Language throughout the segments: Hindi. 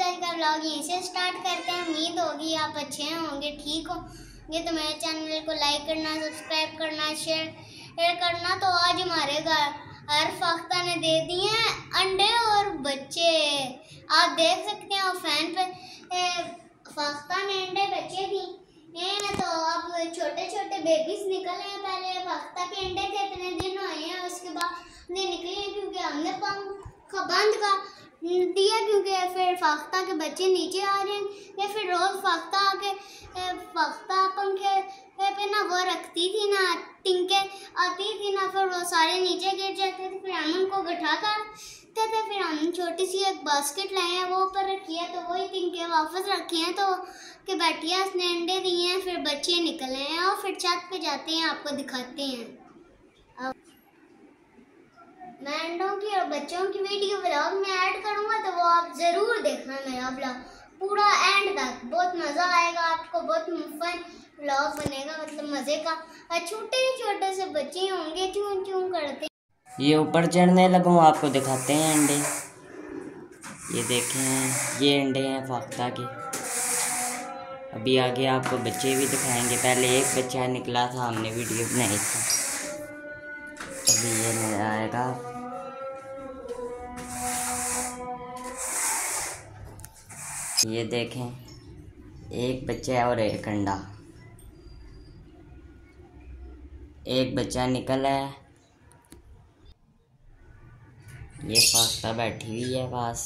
आज का व्लॉग यहीं से स्टार्ट करते हैं। उम्मीद होगी आप अच्छे होंगे, ठीक होंगे। तो मेरे चैनल को लाइक करना, सब्सक्राइब करना, शेयर करना। तो आज हमारे घर फाख्ता ने दे दिए हैं अंडे और बच्चे। आप देख सकते हैं फैन पे फाख्ता ने अंडे बच्चे भी हैं। तो अब छोटे छोटे बेबीज निकले हैं। पहले फाख्ता के अंडे थे, इतने दिन हुए हैं, उसके बाद निकले हैं क्योंकि हमने पंख बंद कर दिया, क्योंकि फिर फाख्ता के बच्चे नीचे आ रहे हैं। फिर रोज फाख्ता आके फाख्ता पंखे पे ना वो रखती थी ना, टिंके आती थी ना, फिर वो सारे नीचे गिर जाते थे। फिर हम उनको उठा कर थे। फिर हम छोटी सी एक बास्केट लाए हैं, वो ऊपर रखी है, तो वही टिंके वापस रखे हैं। तो कि बैठिया उसने अंडे दिए हैं, फिर बच्चे निकले हैं और फिर छत पे जाते हैं, आपको दिखाते हैं। मैं अंडों की और बच्चों की वीडियो व्लॉग में ऐड करूंगा, तो वो आप जरूर देखना मेरा व्लॉग पूरा एंड तक। बहुत मजा आएगा आपको, बहुत फन व्लॉग बनेगा, मतलब मजे का। और छोटे छोटे से बच्चे होंगे, चूं चूं करते। ये ऊपर चढ़ने लगूं, आपको दिखाते हैं अंडे। ये देखें, ये अंडे हैं फाख्ता के। अभी आगे आपको बच्चे भी दिखाएंगे। पहले एक बच्चा निकला था, हमने वीडियो बनाई थी। अभी ये नया आएगा। ये देखें, एक बच्चा और एक अंडा। एक बच्चा निकला है। ये फाख्ता बैठी हुई है पास।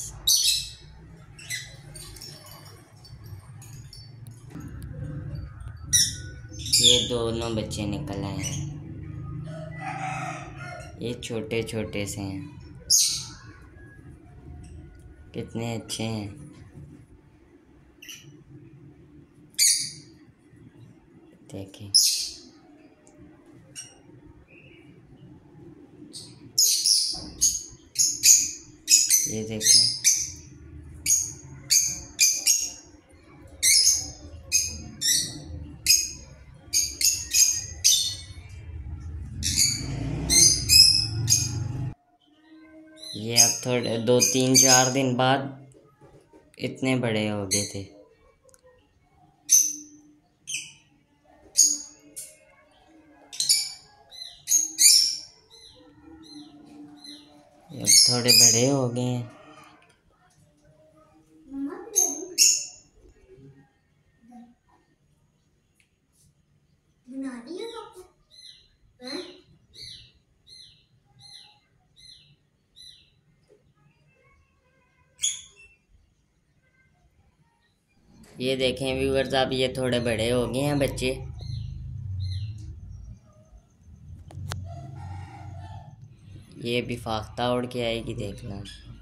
ये दोनों बच्चे निकल आए हैं। ये छोटे छोटे से हैं, कितने अच्छे हैं। देखें, ये देखें, ये अब थोड़े 2-3-4 दिन बाद इतने बड़े हो गए थे। अब थोड़े बड़े हो गए हैं। ये देखें व्यूअर्स, अब ये थोड़े बड़े हो गए हैं बच्चे। ये भी फाख्ता उड़ के आएगी, देखना।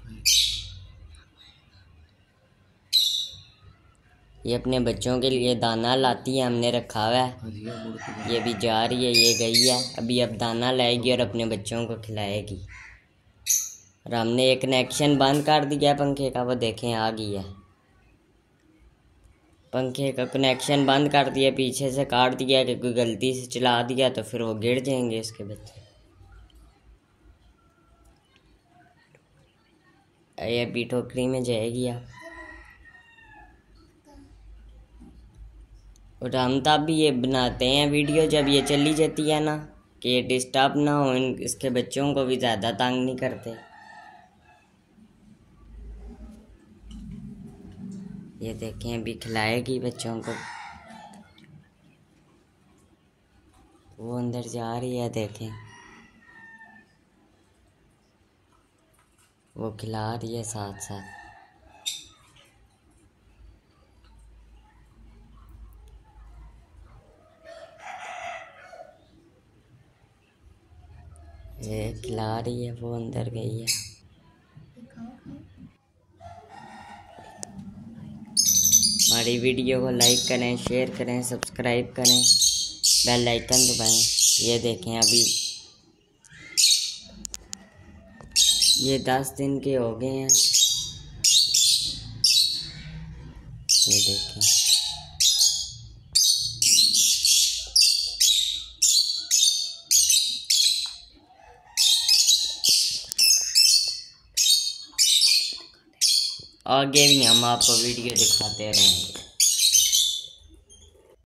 ये अपने बच्चों के लिए दाना लाती है, हमने रखा हुआ है। ये भी जा रही है, ये गई है। अभी अब दाना लाएगी और अपने बच्चों को खिलाएगी। और हमने एक कनेक्शन बंद कर दिया पंखे का, वो देखें आ गई है। पंखे का कनेक्शन बंद कर दिया, पीछे से काट दिया कि कोई गलती से चला दिया तो फिर वो गिर जाएंगे इसके बच्चे। ये अभी टोकरी में जाएगी अब। और हम तब भी ये बनाते हैं वीडियो जब ये चली जाती है ना, कि ये डिस्टर्ब ना हो, इसके बच्चों को भी ज़्यादा तंग नहीं करते। ये देखें, अभी खिलाएगी बच्चों को। वो अंदर जा रही है, देखें, वो खिला रही है साथ साथ। ये खिला रही है, वो अंदर गई है। हमारी वीडियो को लाइक करें, शेयर करें, सब्सक्राइब करें, बेल आइकन दबाएं। ये देखें, अभी ये 10 दिन के हो गए हैं। ये देखें, आगे भी हम आपको वीडियो दिखाते रहेंगे।